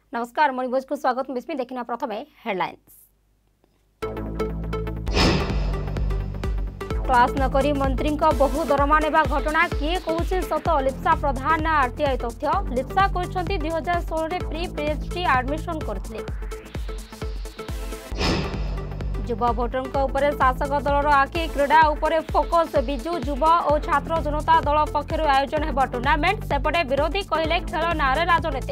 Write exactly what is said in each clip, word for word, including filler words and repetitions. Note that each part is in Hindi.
नमस्कार मणिभोज को स्वागत मिस्मी देखना प्रथमे हेडलाइंस। क्लास नकरी मंत्री बहु दरमा नेबा घटना किए कहूछि सत लिप्सा प्रधान ना आरटीआई तथ्य लिप्सा कहते दुई हजार षोह प्री पीएचडी एडमिशन करथिले। युव भोटर उपरे शासक दलर आखि क्रीड़ा उपरे फोकस बिजु युव और छात्र जनता दल पक्षर आयोजन हेब टूर्नामेंट सेपटे विरोधी कहले खेल नारे राजनीति।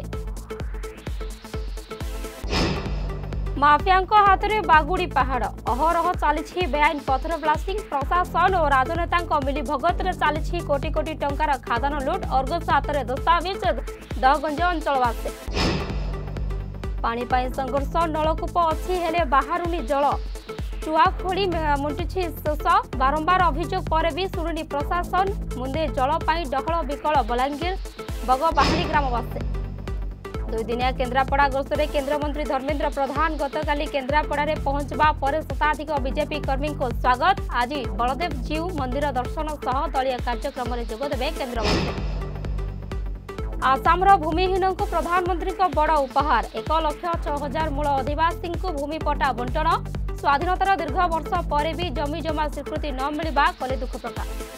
माफिया हाथ में बागुड़ी पहाड़ अहरह चली बेआईन पथर ब्लास्टिंग प्रशासन और राजनेता मिली भगत चली कोटी कोटी टंकार खादान लुट अर्गस हाथ में दस्तावेज दहगंज अंचलवासी। पानी पाई संघर्ष नलकूप अच्छी हेले बाहरुनी जल चुआ खोड़ी मुंटुछि शेष बारंबार अभियोग पर भी शुणुनी प्रशासन मुंदे जल पाई डहल विकल बलांगीर बगबाहारी ग्रामवासी। दुई दिनिया केन्द्रापड़ा गस्तरे केन्द्रमंत्री धर्मेन्द्र प्रधान गतकाली केन्द्रापड़ा पहुंचवा पर शताधिक बीजेपी कर्मी को स्वागत। आज बलदेव जीव मंदिर दर्शन सह दलीय कार्यक्रम में जोगदेवे केन्द्रमंत्री। आसामर भूमिहीन को प्रधानमंत्री को बड़ उपहार एक लक्ष छह हजार मूल आदिवासी को भूमिपट्टा बंटन स्वाधीनतार दीर्घ वर्ष पर भी जमी जमा स्वीकृति न मिलवा कले दुख प्रकाश।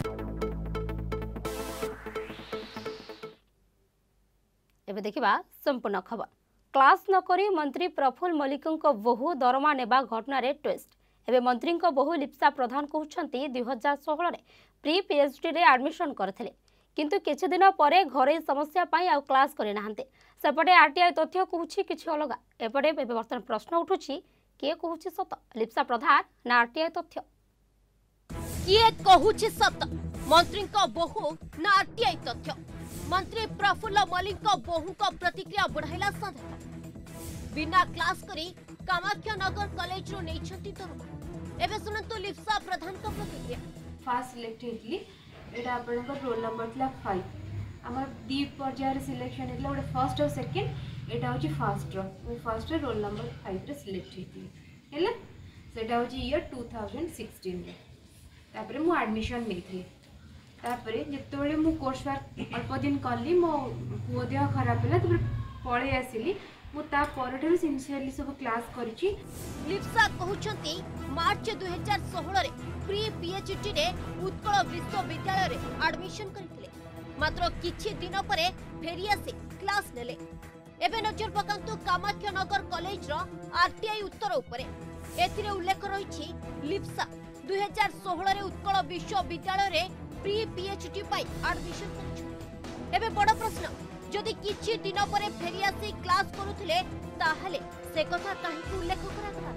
एबे देखिबा संपूर्ण खबर। क्लास नकरी मंत्री प्रफुल्ल मल्लिक बहु दरमा नेबा घटना रे ट्विस्ट। एबे मंत्री बहु लिप्सा प्रधान कहउछंती दुई हजार षोह प्री पीएचडी रे एडमिशन करथिले किंतु किछि दिन परे घरे समस्या पाई आ क्लास करे नाहंते। सेपटे आरटीआई तथ्य कहउछि किछि अलगा। एपटे एबे वर्तमान प्रश्न उठुछि के कहउछि सत लिप्सा प्रधान ना आरटीआई तथ्य किए कहउछि सत मंत्री बहु ना आरटीआई तथ्य। मंत्री प्रफुल्ल मल्लिक बहु को प्रतिक्रिया बढ़ाइला साधारण बिना क्लास करी कामाख्यानगर कॉलेज रो नेछंती दरमा। एबे सुनंतु लिप्सा प्रधान को प्रतिक्रिया। फास्ट सिलेक्ट हेतली एटा आपन को रोल नंबर थला पाँच हमर दी पर्यायर सिलेक्शन हेतला ओडे फर्स्ट और सेकंड एटा होची फास्ट रो मु फर्स्ट रे रोल नंबर पाँच रे सिलेक्ट हेतली हेले सेटा होची ईयर दो हज़ार सोलह रे तापरे मु एडमिशन नेथली तापरे जेतेबेले मु कोर्स वर्क अल्प दिन कली मो पुओ देह खराब होला तबरे पळे आसिली मु ता परठे सिंसियरली सब क्लास करिछि। लिप्सा कहउछंती मार्च दो हज़ार सोलह रे प्री पीएचडी रे उत्कल विश्वविद्यालय रे एडमिशन करथिले मात्र किछि दिन परे फेरी आसी क्लास नेले। एबे नजर पकांतु कामाख्यानगर कॉलेज रो आरटीआई उत्तर उपरे एथिरे उल्लेख रहिछि लिप्सा दो हज़ार सोलह रे उत्कल विश्वविद्यालय रे प्री पीएचडी पाई एडमिशन करछु। एबे बड़ प्रश्न जदि किछि दिन परे फेरी आसी क्लास करूथिले ताहाले से कथा काहे को उल्लेख करा गला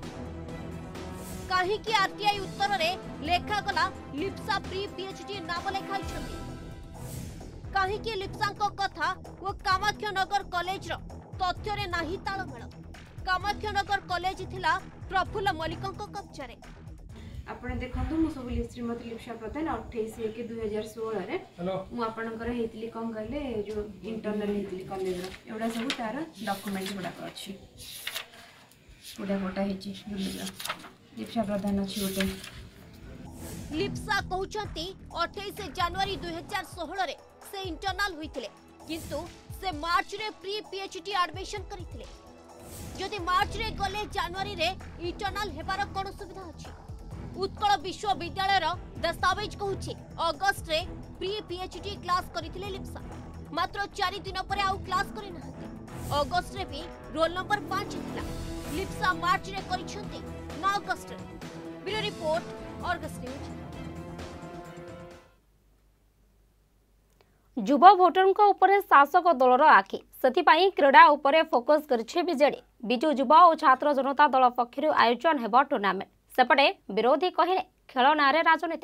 काहे कि आरटीआई उत्तर रे लेखा गला लिप्सा प्री पीएचडी नाम लेखाइ छथि काहे कि लिप्सा को कथा वो कामाख्यानगर कॉलेज रो तथ्य रे नाही तालमेल। कामाख्यानगर कॉलेज थिला प्रफुल्ल मल्लिक को कब्जा रे। आपण देखंतु मु सब श्रीमती लिप्सा प्रधान अट्ठाईस एक दो हज़ार सोलह रे मु आपनकर हेतली कोन कहले जो इंटरनल हेतली कॉलेज रो एवडा सब तार डॉक्यूमेंट गुडा अछि गुडा फोटा हेछि लिप्सा प्रधान अछि ओटे। लिप्सा कहउछंती अट्ठाईस जनवरी दो हज़ार सोलह रे से इंटरनल होइथिले किंतु से मार्च रे प्री पीएचडी एडमिशन करिथिले। जदि मार्च रे गले जनवरी रे इंटरनल हेबार कोन सुविधा अछि। उत्कल विश्वविद्यालय दस्तावेज कहूछि अगस्त रे प्री पीएचडी क्लास करथिले लिप्सा मात्र चार दिन परे आउ क्लास करि नहते। अगस्त रे भी रोल नंबर पाँच थिला लिप्सा मार्च रे करिसंती नौ अगस्त रे। Bureau report Argus News. युव भोटर उपरे शासक दलर आखि सेथिपाई क्रीड़ा उपरे फोकस करछि बीजेडी। बिजु युव और छात्र जनता दल पक्षर आयोजन हेब टूर्नामेंट सेपटे विरोधी कहले खेल नारे राजनीति।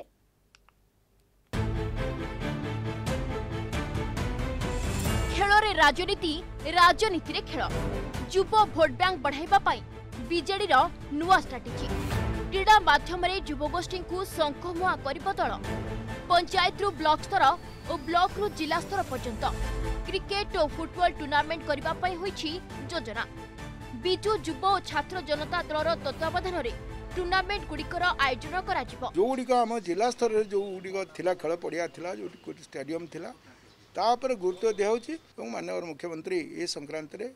खेल रे राजनीति राजनीति रे खेल युव भोट बैंक बढ़ाइबा पाई बीजेडी रो नुआ स्ट्रेटेजी क्रीड़ा माध्यम रे युवगोष्ठी को संखमुआ करिब दल पंचायत रु ब्लॉक स्तर और ब्लॉक रु जिला स्तर पर्यंत क्रिकेट और फुटबॉल टूर्नामेंट करिबा पाई होईछि योजना। बिजु युव और छात्र जनता दलर तत्वावधान रे टूर्नामेंट गुड़िकर आयोजन करा जिवो जो गुड़िक आम जिला स्तर रे जो गुड़िक थिला खेल पड़िया थिला जो स्टेडियम थिला ता पर गुरुत्व दिया होछि माननीय मुख्यमंत्री ए संक्रांत रे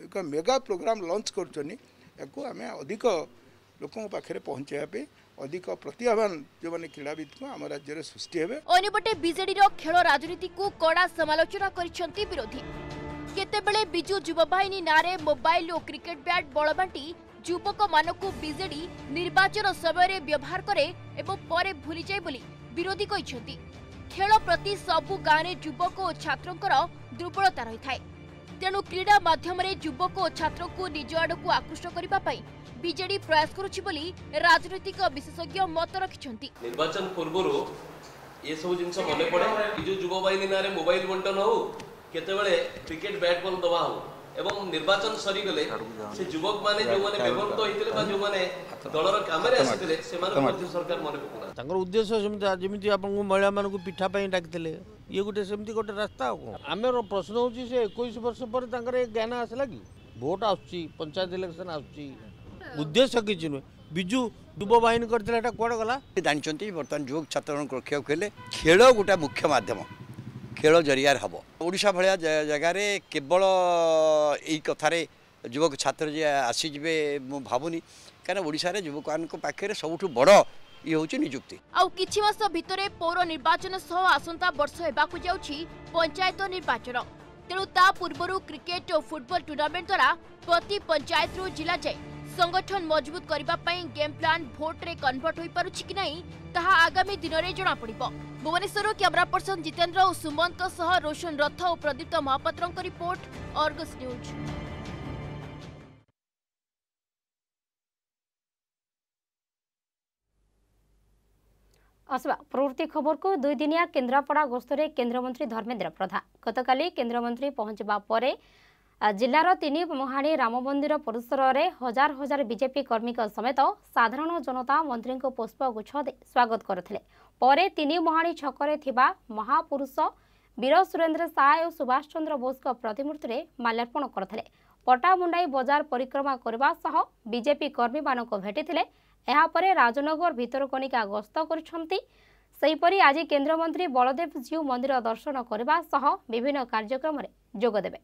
एक मेगा प्रोग्राम लॉन्च कर आम अधिक लोकों पाखे पहुँचाइबे अधिक प्रतिभावान जो माने क्रीड़ाविद को आम राज्य सृष्टि हेबे। अन्यपटे बीजेडी रो खेल राजनीति को कड़ा समालोचना करिसेंती विरोधी। केतेबेले बिजू युवा बाहिनी नारे मोबाइल और क्रिकेट बैट बल बांटी युवक मानकु बीजेडी निर्वाचन समय व्यवहार करे एवं परे भूली जाय बोली विरोधी कहिसेंती। खेल प्रति सबु गाँव युवक और छात्रंकर दुर्बलता रही थाए, तेणु क्रीड़ा माध्यम युवक और छात्र को निज आड़क आकृष्ट करने बीजेडी प्रयास करुछि बोली राजनीतिक विशेषज्ञ मत रखिछंती। निर्वाचन पूर्व ये सब जिनस मन पड़े जो युवा बाहिनी नारे मोबाइल बंटन हो केतेबेले क्रिकेट बैट बॉल दवा हो एवं निर्वाचन सरी गले से युवक माने जो माने व्यवहृत होइतिले बा जो माने दलर कामरे आसितिले से माने मध्य सरकार मन पकुला तांकर उद्देश्य सेमति जेमिति आपन महिला मानन को पिठा पई डाकितिले ये गोटे सेमति गोटे रास्ता को आमेर प्रश्न होची से इक्कीस वर्ष पर तांकर ज्ञान आसला कि वोट आउची पंचायत इलेक्शन आउची उद्देश्य किछि न बिजू युवा बाहिनी करथिला एटा कोड गला जानचंती वर्तमान युवक छात्र रक्षा खेले खेल गोटा मुख्य माध्यम खेल जरियार हम ओडिशा भलिया जगार केवल यही कथार युवक छात्र जे आसीजे मु भावुनी कहीं ओडिशा रे युवक मान पाखे सबुठ बड़ ये हूँ निजुक्ति। आउ किछि मास भितरे पौर निर्वाचन सह आसंता वर्ष हेबाकु जाउछि पंचायत निर्वाचन, तेणु ता पूर्वरु क्रिकेट और फुटबॉल टूर्नामेंट द्वारा प्रति पंचायत रु जिला जाए संगठन मजबूत करबा पई गेम प्लान भोट रे कन्वर्ट होई पारुछि कि नहीं ताहा आगामी दिन रे जणा पड़िबो। भुवनेश्वर कैमरा पर्सन जितेंद्र और सुमंत सह रोशन रथ और Pradipta Mohapatra report, Argus News. आसवा प्रवृत्ति खबर को दुई दिनिया केन्द्रापड़ा गस्तरे केन्द्रमंत्री धर्मेन्द्र प्रधान गतकाली केन्द्रमंत्री पहुंचवा परे जिलार तीन मुहाणी राम मंदिर परिसर में हजार हजार बीजेपी कर्मी समेत साधारण जनता मंत्री को पुष्पगुच्छ दे स्वागत करथिले। परे तीन मुहाणी छकरे थिबा महापुरुष वीर सुरेंद्र साय और सुभाष चंद्र बोस को प्रतिमूर्ति में माल्यार्पण करथिले। पटामुंडाई बजार परिक्रमा करबा सह बीजेपी कर्मी मानक भेटिथिले। एहा परे राजनगर भितरकनिका गस्त करिसंती। सेहीपरि आज केन्द्रमंत्री बलदेव जीउ मंदिर दर्शन करबा सह विभिन्न कार्यक्रम में जोग देबे।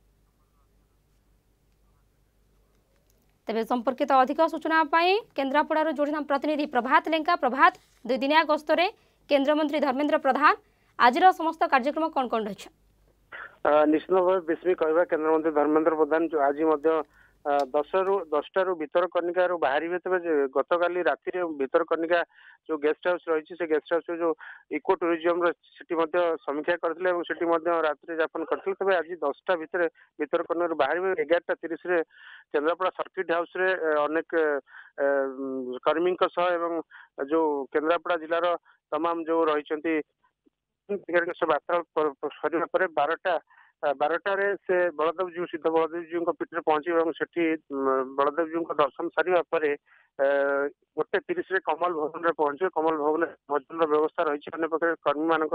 तेबे संपर्कित अधिक सूचना पाई केन्द्रापड़ार जोड़ना प्रतिनिधि प्रभात लेंका। प्रभात, दुई दिनिया गस्तरे केन्द्रमंत्री धर्मेन्द्र प्रधान आज समस्त कार्यक्रम कौन कौन रही? निश्चित भाव बेसमी कहवा केन्द्रमंत्री धर्मेन्द्र प्रधान जो आज दस रु दसटा रु भितरकनिका बाहर तेज गतकाली राति भितरकनिका जो गेस्ट हाउस रही से गेस्ट हाउस जो इको टूरिज्म समीक्षा करते रात्रि यापन करते तेज आज दसटा भितर भितरकनिका बाहर एगारटा तीस केन्द्रापड़ा सर्किट हाउस रे अनेक कर्मी जो केन्द्रापड़ा जिलार तमाम जो रही वार्ता सर बारटा बारटारे से बलदेव जीव सिद्ध बलदेव जीव पीठ पहुंचे बलदेव जीव दर्शन सारा पर गोटे तीस कमल भवन में पहुंचे। कमल भवन भोजन व्यवस्था रही अन्य पक्ष कर्मी मान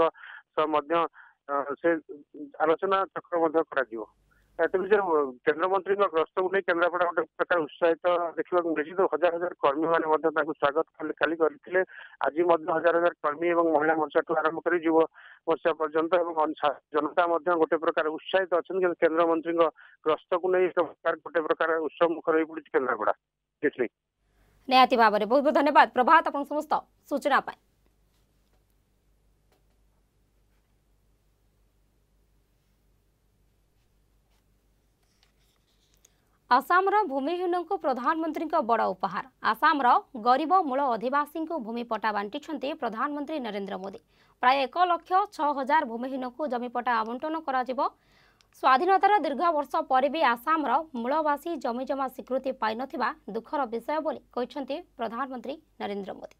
से आलोचना चक्र कर केन्द्रमंत्री गस्त को नहीं केन्द्रापड़ा गोटे प्रकार उत्साहित देखा मिली तो हजार हजार कर्मी मैंने स्वागत खाली करते आज हजार हजार कर्मी और महिला मोर्चा ठूँ आरंभ कर युव मोर्चा पर्यंत जनता गोटे प्रकार उत्साहित अच्छा केन्द्रमंत्री गस्त को नहीं गोटे प्रकार उत्सव मुखर हो पड़ी केन्द्रापड़ा। निहाती भाव में बहुत बहुत धन्यवाद प्रभात आप समस्त सूचना पाए। आसामर भूमिहीन को प्रधानमंत्री बड़ उपहार। आसामर गरीब मूल अधिवासी को भूमि पट्टा बांटी प्रधानमंत्री नरेंद्र मोदी। प्राय एक लक्ष छह हजार भूमिहीन को जमीपट्टा आवंटन करा जिवो। स्वाधीनतार दीर्घ वर्ष पर भी आसामर मूलवासी जमीजमा स्वीकृति पाई नथिबा दुखर विषय बोली कहिसेंती प्रधानमंत्री नरेंद्र मोदी।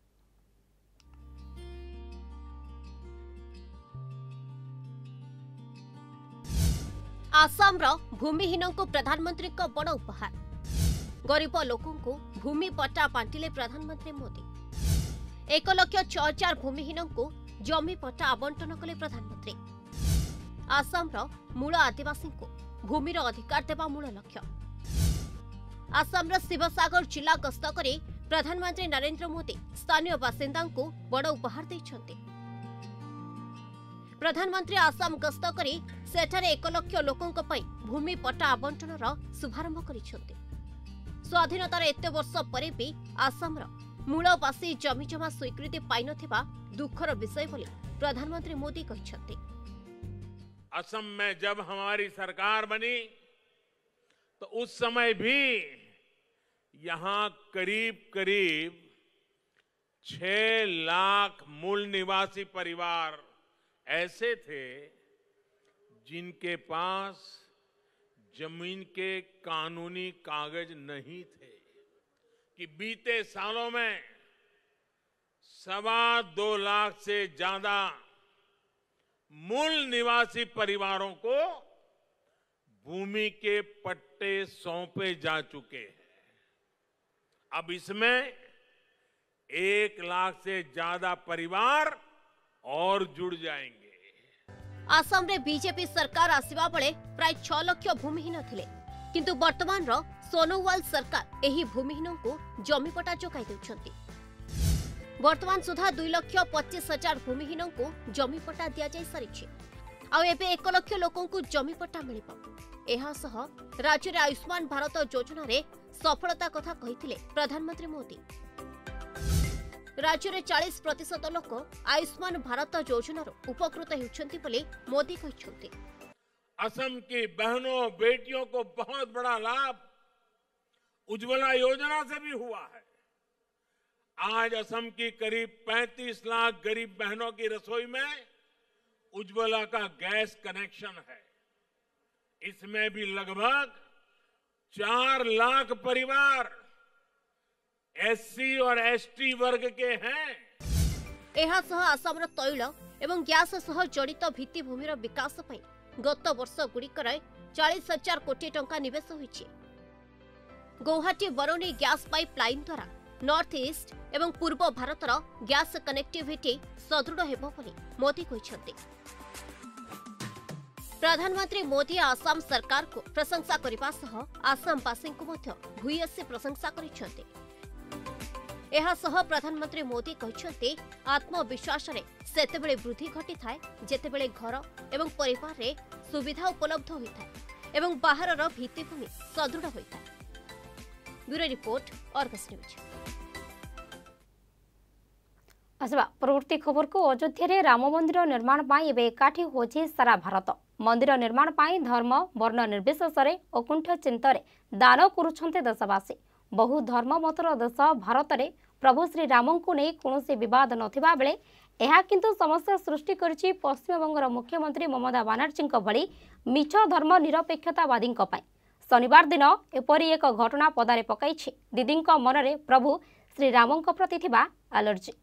आसामर भूमिहीन को प्रधानमंत्री का बड़ उपहार। गरीब लोकों को भूमि पट्टा बांटिले प्रधानमंत्री मोदी। एक लक्ष छह हजार भूमिहीन को जमी पट्टा आवंटन कले प्रधानमंत्री। आसामर मूल आदिवासी को भूमिर अधिकार देवा मूल लक्ष्य। आसामर शिवसागर जिला गस्त करे प्रधानमंत्री नरेंद्र मोदी स्थानीय बासिंदा को बड़ उपहार देइछन्ते। प्रधानमंत्री आसाम गस्त करी सेठारे एक लाख लोकंक पई भूमि पट्टा आवंटनर शुभारंभ करिसेंते। स्वाधीनतार एते वर्ष परे भी आसामर मूलवासी जमीजमा स्वीकृति पाई नथिबा दुखर विषय बोली प्रधानमंत्री मोदी कहिसेंते। असम में जब हमारी सरकार बनी तो उस समय भी यहाँ करीब करीब छह लाख मूल निवासी परिवार ऐसे थे जिनके पास जमीन के कानूनी कागज नहीं थे कि बीते सालों में सवा दो लाख से ज्यादा मूल निवासी परिवारों को भूमि के पट्टे सौंपे जा चुके हैं। अब इसमें एक लाख से ज्यादा परिवार और जुड़ जाएंगे। आसाम रे बीजेपी सरकार आसीबा बेले प्राय छह लाख भूमिहीन थिले, किंतु वर्तमान रो सोनोवाल सरकार एही भूमिहीन को जमीपटा जोगाई देउछंती। वर्तमान सुधा दुई लाख पच्चीस हजार भूमिहीन को जमीपटा दिया जाय सारिछि। आ एबे एक लाख लोकन को जमीपटा मिलिबो। एहा सह राज्य रे आयुष्मान भारत योजना रे सफलता कथा कहिथिले प्रधानमंत्री मोदी। राज्य में चालीस प्रतिशत लोक आयुष्मान भारत योजना उपकृत होउछंती बोली मोदी कहते। असम की बहनों बेटियों को बहुत बड़ा लाभ उज्ज्वला योजना से भी हुआ है। आज असम की करीब पैंतीस लाख गरीब बहनों की रसोई में उज्ज्वला का गैस कनेक्शन है। इसमें भी लगभग चार लाख परिवार एससी और एसटी वर्ग के हैं। एहा सह आसामर तैल एवं गैस सह जड़ित भित्तिभूमिर विकास पई गत वर्ष गुड़िकर चालीस हजार कोटी टंका निवेश होइछि। गौहाटी बरौनी गैस पाइपलाइन द्वारा नॉर्थ ईस्ट एवं पूर्व भारतर गैस कनेक्टिविटी सदृढ़ हेबो बोली मोदी कहिसेंते। प्रधानमंत्री मोदी आसाम सरकार को प्रशंसा करबा सह आसामवासी को मध्य भूयसी प्रशंसा करिसेंते। एहा सह प्रधानमंत्री मोदी कहिसेंते आत्मविश्वास रे सेतेबेले वृद्धि घटी थाए जेतेबेले घर एवं परिवार रे सुविधा उपलब्ध होइथाए एवं बाहरर भित्तिभूमि सदृढ़ होइथाए। Bureau report Argus News. आसवा परवर्ती खबर को अयोध्या रे राम मंदिर निर्माण पाई एबे एकाठी होछि सारा भारत। मंदिर निर्माण पाई धर्म वर्ण निर्विशेष रे अकुंठ चिंतरे दान करुछन्ते देशवासी। बहु धर्म मतर देश भारत रे प्रभु श्री राम को नहीं कौन विवाद नथिबा बेले यह किंतु समस्या सृष्टि करिछि पश्चिमबंगर मुख्यमंत्री ममता बानार्जी भली मिछ धर्म निरपेक्षतावादी शनिवार दिन एपरी एक घटना पदारे पकाइछि दीदी मनरे प्रभु श्री राम प्रति थिबा एलर्जी।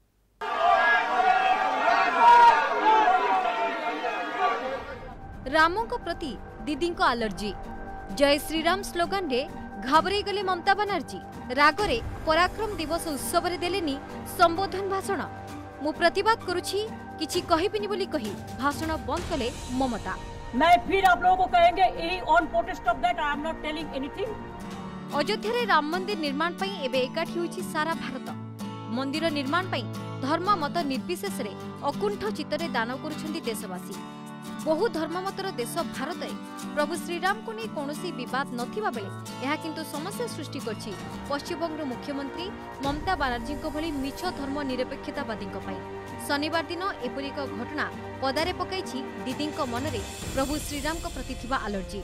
रामों प्रति दीदी एलर्जी। जय श्रीराम स्लोगान रे घाबरे गले ममता बानार्जी। रागरे पराक्रम दिवस उत्सव रे देलेनी संबोधन भाषण। मु प्रतिवाद करुछि किछि कहिबिनी बोली कही भाषण बंद कले ममता। मैं फिर आप लोगों को कहेंगे on protest of that I am not telling anything. Ayodhya रे राम मंदिर निर्माण पई एबे एकाठी होइछि सारा भारत। मंदिर निर्माण पई धर्म मत निर्विशेष रे अकुंठ चित्तरे दान करुछन्ति देशवासी। बहु धर्ममतर देश भारत में प्रभु श्रीराम को नहीं कौनसी विवाद नथिबा बेले यह किंतु समस्या सृष्टि करछि पश्चिमबंग मुख्यमंत्री ममता बानार्जी भली मिछ धर्म निरपेक्षतावादी शनिवार दिन एपरि एक घटना पदारे पकाइछि दीदी मनरे प्रभु श्रीराम प्रति थिबा एलर्जी।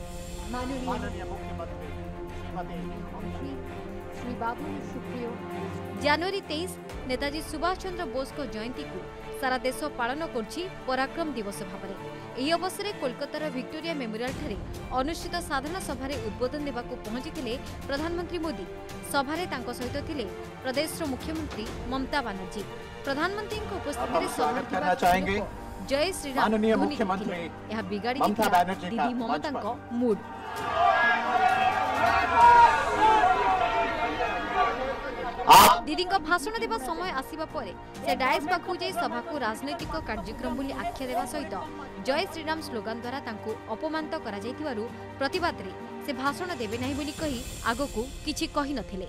जनवरी तेईस नेताजी सुभाष चंद्र बोस को जयंती को सारा देश पालन करछि पराक्रम दिवस भाव में। ଏହି ଅବସରରେ କୋଲକାତାର ଭିକ୍ଟୋରିଆ ମେମୋରିଆଲ ଠାରେ ଅନୁଷ୍ଠିତ ସାଧାରଣ ସଭାରେ ଉଦ୍ବୋଧନ ଦେବାକୁ ପହଞ୍ଚିଥିଲେ ପ୍ରଧାନମନ୍ତ୍ରୀ ମୋଦି। ସଭାରେ ତାଙ୍କ ସହିତ ଥିଲେ ପ୍ରଦେଶର ମୁଖ୍ୟମନ୍ତ୍ରୀ ମମତା ବାନାର୍ଜୀ। ପ୍ରଧାନମନ୍ତ୍ରୀଙ୍କ ଉପସ୍ଥିତିରେ ସଭାରେ ଜୟ ଶ୍ରୀରାମ ମୁଖ୍ୟମନ୍ତ୍ରୀ ଏହା ବିଗାଡ଼ି ଦେଇଥିଲା ଦିଦି ମମତାଙ୍କ ମୁଡ୍। दीदी भाषण देवा समय आसिबा परे से डायस पाखु जाई सभा को राजनैतिक कार्यक्रम बोली आख्या देवा सहित जय श्रीराम स्लोगान द्वारा तांको अपमानित करा जाइतिबारु प्रतिवाद रे से भाषण देबे नहीं बोली कही आगो को किछि कहि नथिले।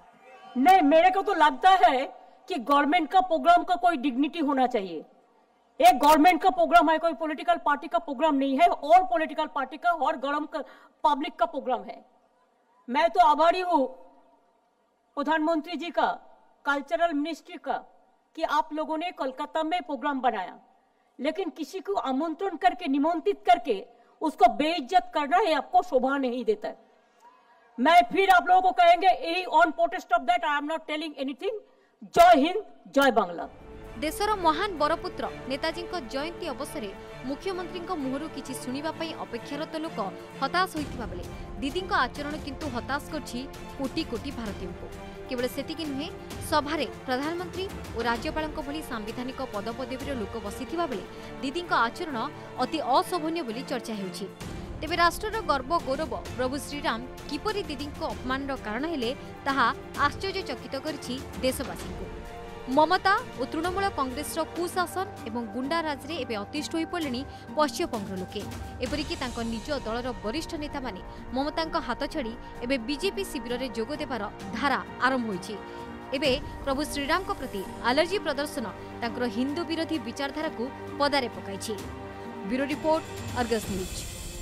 नहीं, मेरे को तो लगता है कि गवर्नमेंट का प्रोग्राम का कोई डिग्निटी होना चाहिए। एक गवर्नमेंट का प्रोग्राम है, कोई पॉलिटिकल पार्टी का प्रोग्राम नहीं है, और पॉलिटिकल पार्टी का और गरम पब्लिक का प्रोग्राम है। मैं तो आभारी हूँ प्रधानमंत्री जी का, कल्चरल मिनिस्ट्री का, कि आप लोगों ने कोलकाता में प्रोग्राम बनाया, लेकिन किसी को आमंत्रण करके, निमंत्रित करके उसको बेइज्जत करना है आपको शोभा नहीं देता है। मैं फिर आप लोगों को कहेंगे, यही on protest of that I am not telling anything. Jai Hind, जय बांग्ला। देशर महान बरपुत्र नेताजी जयंती अवसर में मुख्यमंत्री मुहरु किछि सुनिबा पई अपेक्षारत लोक हताश होइतिबा बेले दीदी आचरण किंतु हताश करछि कोटी कोटी भारतीयों को। केवल सेतिकी नुहे, सभारे प्रधानमंत्री और राज्यपाल भली सांविधानिक पदपदवीर लोक बसिथिबा बेले दीदी आचरण अति अशोभनीय बोली चर्चा हेउछि। तेबे राष्ट्रर गर्व गौरव प्रभु श्रीराम किपरि दीदी अपमान कारण हेले ताहा आश्चर्यचकित करिछि देशवासी को। ममता और तृणमूल कांग्रेस कुशासन एवं गुंडाराज रे एबे अतिष्ठ होई पड़े पश्चिमबंग लोके। एपरिकी तांको निज दलर वरिष्ठ नेता माने ममता हाथ छाड़ी एबे बीजेपी शिविर में जोग देवार धारा आरंभ होईछि। एबे प्रभु श्रीराम को प्रति एलर्जी प्रदर्शन तांकर हिंदू विरोधी विचारधारा को पदारे पकाइछि। Bureau report, Argus News.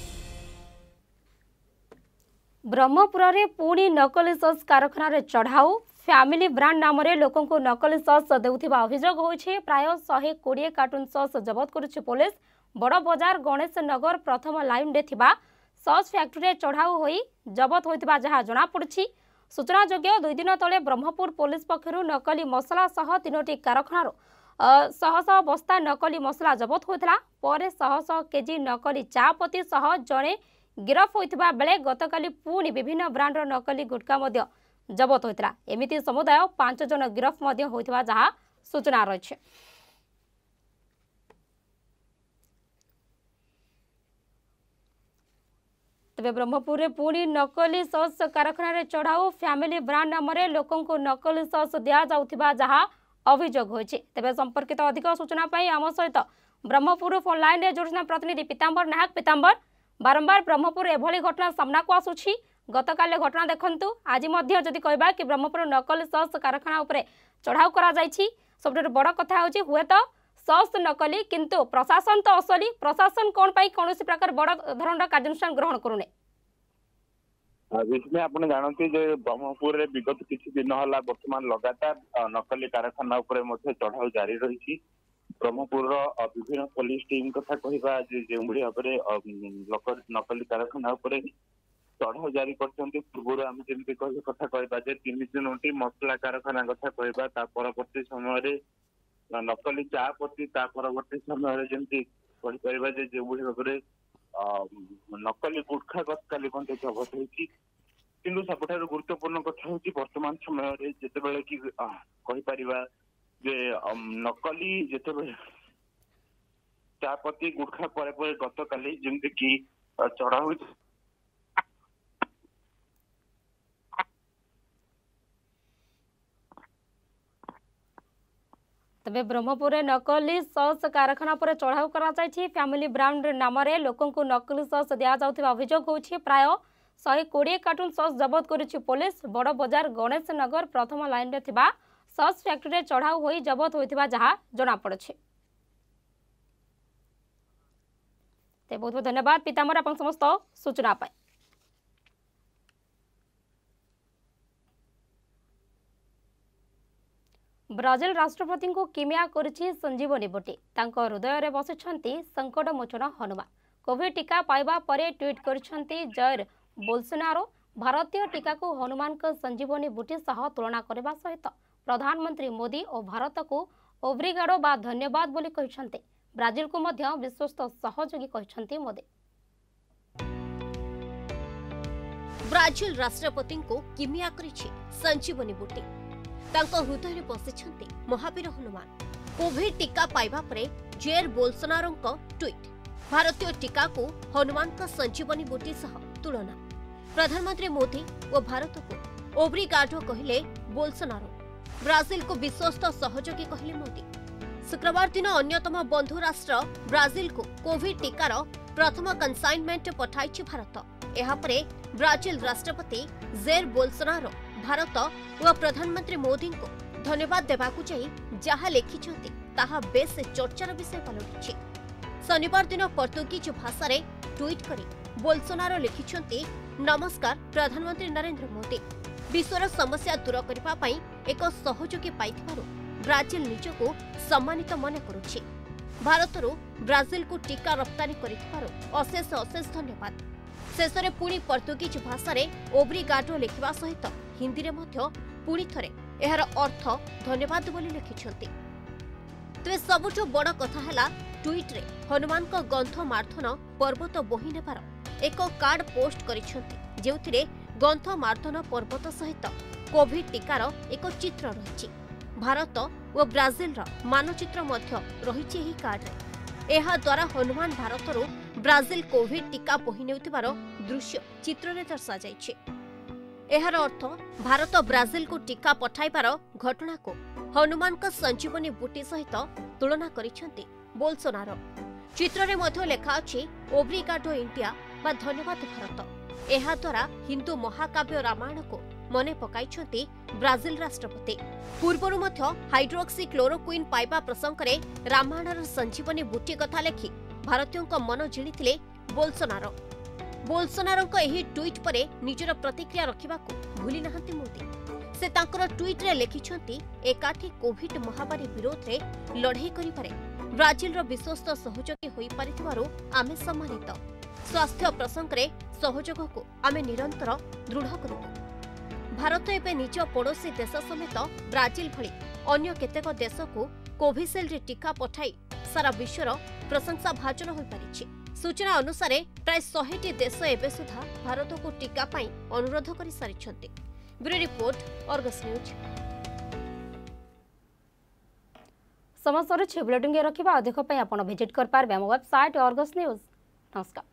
Brahmapur में पुणी नकली सस कारखाना चढ़ाऊ फैमिली ब्रांड नाम रे लोकों को नकली सस देउथिबा अभियोग होइछे। प्राय शहे कोड़े कार्टून सस जबत करुछि पुलिस। बड़ बजार गणेश नगर प्रथम लाइन रे थिबा सस फैक्ट्री चढ़ाऊ होई जबत होइतिबा जहा जना पड़छि। सूचना जोग्य दुई दिन तले ब्रह्मपुर पुलिस पक्षरु नकली मसला सह तीनोटी कारखानारो शह शह बस्ता नकली मसला जबत होइतला। परे शह शह केजी नकली चापती सह जणे गिरफ होइतिबा बेले गतकाली पुणी विभिन्न ब्रांडर नकली गुटखा मध्य जबत होइतला। एमिति समुदाय पांच जन गिरफ मध्य होइतिबा जहा सूचना रहिছে। तबे ब्रह्मपुर रे पुणी नकली सस कारखाना रे चढ़ाऊ फैमिली ब्रांड नाम रे लोकों को नकली सस दिया जाउथिबा जहा अभियोग होइছে। तबे संपर्कित अधिक सूचना पाई आम सहित ब्रह्मपुर फोन लाइन रे जोड़ना प्रतिनिधि पीतांबर नायक। पीतांबर, बारंबार ब्रह्मपुर एभली घटना सामना को आसुछि। गतकाल घटना देखंतु, आज मध्य जदि कहबा कि ब्रह्मपुर नकली सस कारखाना उपरे चढ़ाऊ करा जाइछि। सबसे बड़ कथा होछि हुए तो सस नकली किंतु प्रशासन तो असली। प्रशासन कोन पाई कोनोसी प्रकार बड़ धरणर कार्यानुष्ठान ग्रहण करूने? इसमें आपने जानते जे ब्रह्मपुर रे विगत किछि दिन हला वर्तमान लगातार नकली कारखाना उपरे मध्ये चढ़ाऊ जारी रहिछि। ब्रह्मपुर विभिन्न पुलिस टीम कथा कहबा जे जेउबडी अपरे नकली कारखाना उपरे चढ़ाऊ जारी करछन्ते। पूर्व आम जेमती कहि कथा कहबा जे तीन तीनोटी मसला कारखाना कथा कहबा, ता परवर्ती समय रे नकली चापती, ता परवर्ती समय रे जेमती कहि कहबा जे जेउबडी अपरे नकली गुटखा गतकाली घंटे जबत होइछि। किंतु सबठारु गुरुत्वपूर्ण कथा होछि वर्तमान समय रे जेतेबेले कि कहि परिबा जे नकली जेतेबेले चापती गुटखा परे परे गतकाली जेमती कि चढ़ाऊ तबे ब्रह्मपुर नकली सस कारखाना पर चढ़ाऊ करा जाइछि। फैमिली ब्रांड नाम रे लोकों को नकली सस दिया जाउथिबा अभियोग होछि। प्राय शहे कोड़े कार्टून सस जबत करिछि पुलिस। बड़ बजार गणेश नगर प्रथम लाइन रे थिबा सस फैक्ट्री चढ़ाऊ होई जबत होइतिबा जहा जना पड़छि। ते बहुत बहुत धन्यवाद पीतांबर अपन समस्त सूचना पाए। ब्राजिल राष्ट्रपति को किमिया करिछि संजीवनी बुटी। तांको हृदय रे बसिछंती संकट मोचन हनुमान। कोविड टीका पाइबा परे ट्वीट करिछंती जयर बोल्सोनारो। भारतीय टीका को हनुमान को संजीवनी बुटी सह तुलना करबा सहित प्रधानमंत्री मोदी और भारत को ओब्रिगाडो बा धन्यवाद बोली कहिछंती। ब्राजिल को मध्य विश्वस्त सहयोगी कहिछंती मोदी। ब्राजिल राष्ट्रपति को किमिया करिछि संजीवनी बुटी। तांको हृदय में बसिछंती महावीर हनुमान। कोविड टीका पाइबा परे जेर बोल्सोनारो को ट्वीट। भारतीय टीका को हनुमान का संजीवनी बूटी सह तुलना। प्रधानमंत्री मोदी और भारत को ओब्रिगाडो कहले बोल्सोनारो। ब्राजिल को विश्वस्त सहयोगी कहले मोदी। शुक्रवार दिन अन्यतम बंधु राष्ट्र ब्राजिल को कोविड टीकार प्रथम कन्साइनमेंट पठाइछि भारत। एहा परे ब्राजिल राष्ट्रपति जेर बोल्सोनारो भारत और प्रधानमंत्री मोदी को धन्यवाद देवाकू जाई जहा लिखिछंती ताहा बेस चर्चार विषय पलटिछि। शनिवार दिन पर्तुगीज भाषा रे ट्वीट करी बोल्सोनारो लिखिछंती नमस्कार प्रधानमंत्री नरेंद्र मोदी विश्वर समस्या दूर करबा पई एक सहयोगी पाइथिबारु ब्राजिल निजको सम्मानित मन करुछि। भारतरु ब्राजिल को टीका रप्तानी करिथिबारु अशेष अशेष धन्यवाद। शेषरे पुणी पर्तुगीज भाषा रे ओब्रिगाडो लिखिबा सहित हिंदी रे मध्य पुणी थरे एहार अर्थ धन्यवाद बोली लिखिछंती। तेज सबुठु बड़ कथा हैला ट्वीट रे हनुमान को गंथ मार्धन पर्वत बोही नेबार एक कार्ड पोस्ट करिछंती जेउथिरे गंथ मार्धन पर्वत सहित कोविड टीकार एक चित्र रहिछि। भारत और ब्राजिल रा मानचित्र मध्य रहिछि एही कार्ड रे। एहा द्वारा हनुमान भारतरु ब्राजिल कोविड टीका बोही नेउथिबार दृश्य चित्र रे दर्शा जाइछि। एहार अर्थ भारत ब्राजिल को टीका पठाइबार घटना को हनुमान का संजीवनी बूटी सहित तुलना करिछंती बोल्सोनारो। चित्र रे मध्य लेखा अछि ओब्रिगाडो इंडिया बा धन्यवाद भारत। एहा द्वारा हिंदू महाकाव्य रामायण को मने पकाइछंती ब्राजिल राष्ट्रपति। पूर्वरु मध्य हाइड्रोक्सी क्लोरोक्विन पाइबा प्रसंग रे रामायणर संजीवनी बूटी कथा लेखि भारतीयों को मन जिणिथिले बोल्सोनारो। बोल्सोनारो को एही ट्वीट परे निजर प्रतिक्रिया रखिबाकू भूली नाहंती मोदी। से तांकर ट्वीट रे लिखिछंती एकाठी कोविड महामारी विरोध रे लढाई करिपारे ब्राजिल रो विश्वस्त सहयोगी होई पारिथिबारु आमे सम्मानित। स्वास्थ्य प्रसंग रे सहयोग को आमे निरंतर दृढ़ करिबु। भारत एबे निज पड़ोसी देश समेत ब्राजिल भली अन्य केतेक देश को कोविशील्ड टीका पठाई सारा विश्वर प्रशंसा भाजन होई पारिछि। सूचना अनुसार प्राय सौ देश एबे सुधा भारत को टीका पाई अनुरोध करि सारिछंती। Bureau report Argus News. समस्त बुलेटिन रखा अधिक आपण विजिट कर पारे वेबसाइट अर्गस न्यूज। नमस्कार।